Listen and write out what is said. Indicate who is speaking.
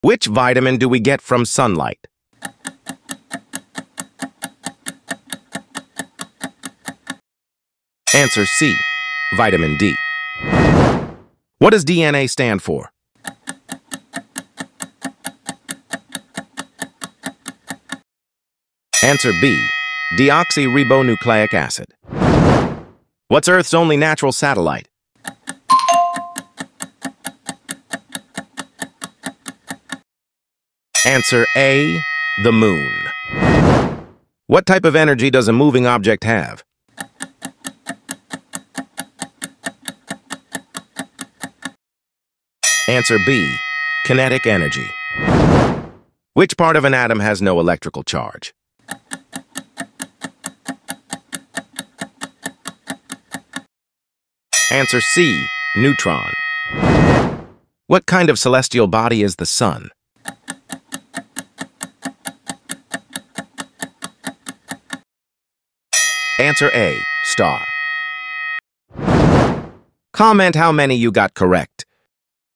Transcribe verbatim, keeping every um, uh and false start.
Speaker 1: Which vitamin do we get from sunlight? Answer C, vitamin D. What does D N A stand for? Answer B, deoxyribonucleic acid. What's Earth's only natural satellite? Answer A, the moon. What type of energy does a moving object have? Answer B, kinetic energy. Which part of an atom has no electrical charge? Answer C, neutron. What kind of celestial body is the sun? Answer A, star. Comment how many you got correct.